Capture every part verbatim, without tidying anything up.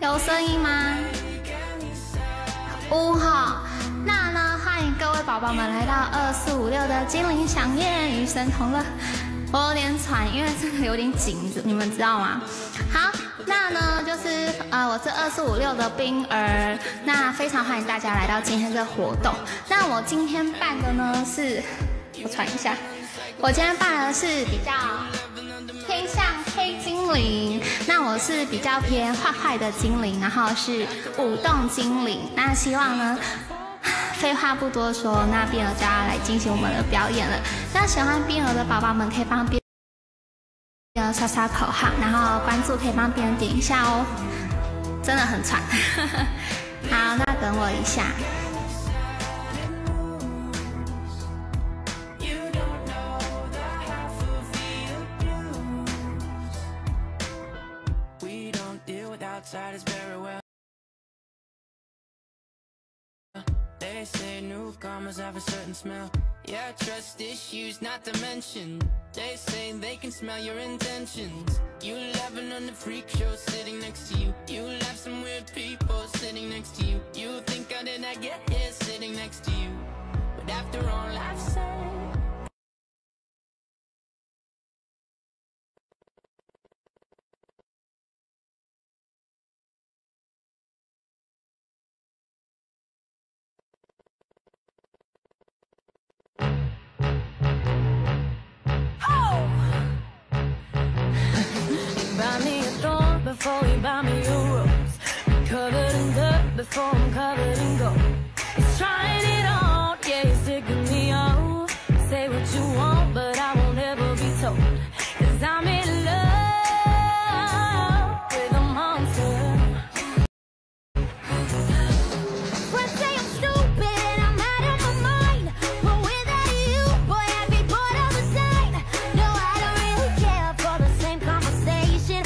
有声音吗？五号。那呢，欢迎各位宝宝们来到二四五六的精灵响宴与神同乐。我有点喘，因为真的有点紧，你们知道吗？好，那呢就是呃，我是二四五六的冰儿，那非常欢迎大家来到今天这个活动。那我今天办的呢是，我喘一下，我今天办的是比较偏向黑精灵，那我是比较偏坏坏的精灵，然后是舞动精灵。那希望呢，废话不多说，那冰儿就要来进行我们的表演了。那喜欢冰儿的宝宝们可以帮冰儿刷刷口号，然后关注可以帮冰儿点一下哦。真的很喘，好，那等我一下。 They say newcomers have a certain smell. Yeah, trust issues not to mention. They say they can smell your intentions. You laughing on the freak show sitting next to you. You laugh some weird people sitting next to you. You think how did I get here sitting next to you? But after all I've said, before you buy me a rose, I'm covered in dirt before I'm covered in gold. It's trying it on, yeah, you're sticking me off. Say what you want, but I won't ever be told. Cause I'm in love with a monster. Friends say I'm stupid and I'm out of my mind, but without you, boy, I'd be bored of the sign. No, I don't really care for the same conversation.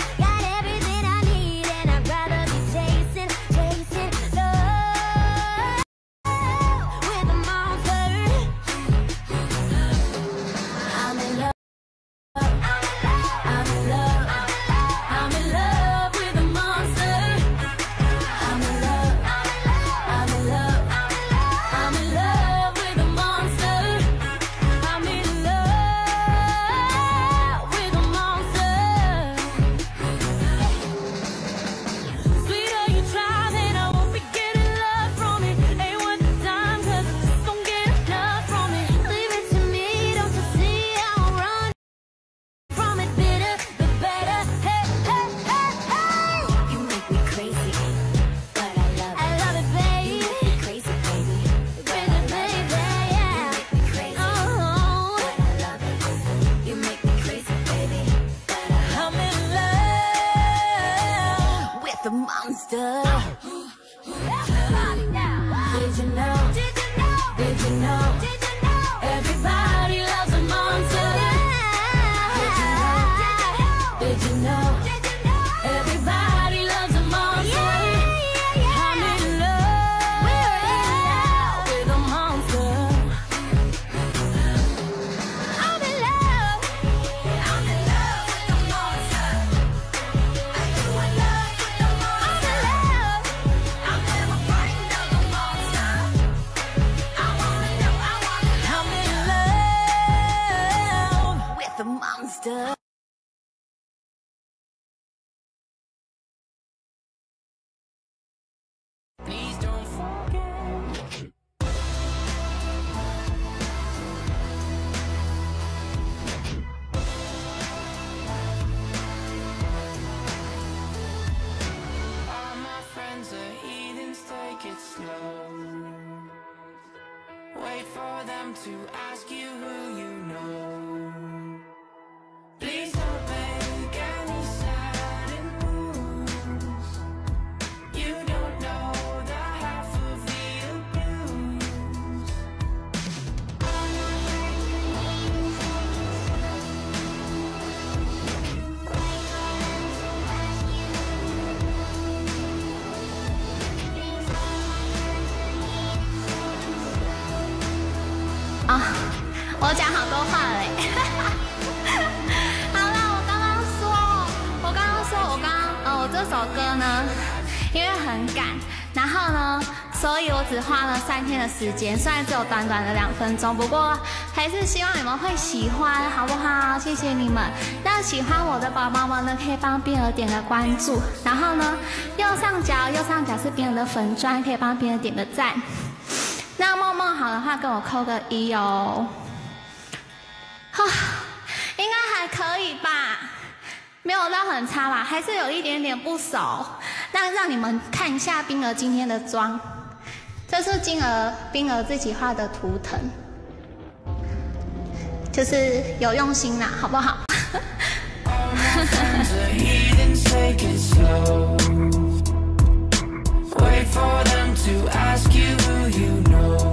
The monster. Everybody now. Did you know? Did you know? Did you know? Did you know? Everybody loves a monster. Did you know? Did you know? Did you know? Everybody loves a monster. I'm in love. We're in love with a monster. I'm in love. I'm in love with a monster. Are you in love? The monster. Please don't forget. All my friends are heathens, take it slow. Wait for them to ask you who you know. Please don't make any sudden moves. You don't know the half of the abuse. All my friends 啊，我讲好多话了嘞。好了，我刚刚说，我刚刚说，我刚刚，呃，我这首歌呢，因因为很赶，然后呢，所以我只花了三天的时间，虽然只有短短的两分钟，不过还是希望你们会喜欢，好不好？谢谢你们。那喜欢我的宝宝们呢，可以帮冰儿点个关注，然后呢，右上角右上角是冰儿的粉专，可以帮冰儿点个赞。那梦梦好的话，跟我扣个一哦。哈，应该还可以吧，没有到很差吧，还是有一点点不熟。那让你们看一下冰儿今天的妆，这是冰儿冰儿自己画的图腾，就是有用心啦，好不好？Wait for them to ask you who you know.